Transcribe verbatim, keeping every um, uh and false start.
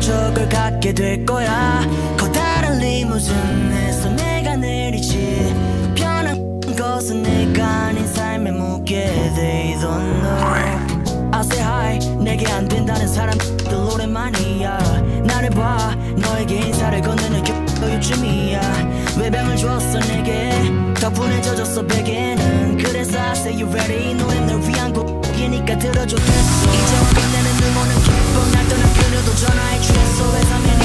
적을 갖게 될 거야. 커다란 리무진에서 내가 내리지. 편한 것은 내가 아닌 삶에 묻게 돼. Don't know. I say hi. 내게 안 된다는 사람들 오랜만이야. 나를 봐. 너에게 인사를 건네는 요즘이야. 외병을 주었어 내게. 덕분에 젖었어 베개는. 그래서 I say you ready. 노래는 널 위한 곡이니까 들어줘 됐어. 이제와 빛내는 눈 오는 기쁨. 날 떠난 그녀도 전화해 주했어. 회사면